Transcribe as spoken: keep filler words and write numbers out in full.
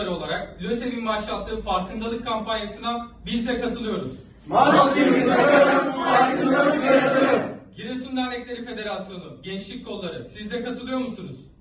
çocukları olarak LÖSEV'in başlattığı farkındalık kampanyasına biz de katılıyoruz. Maskemi takarım, farkındalık yaratırım. Giresun Dernekleri Federasyonu, Gençlik Kolları, siz de katılıyor musunuz?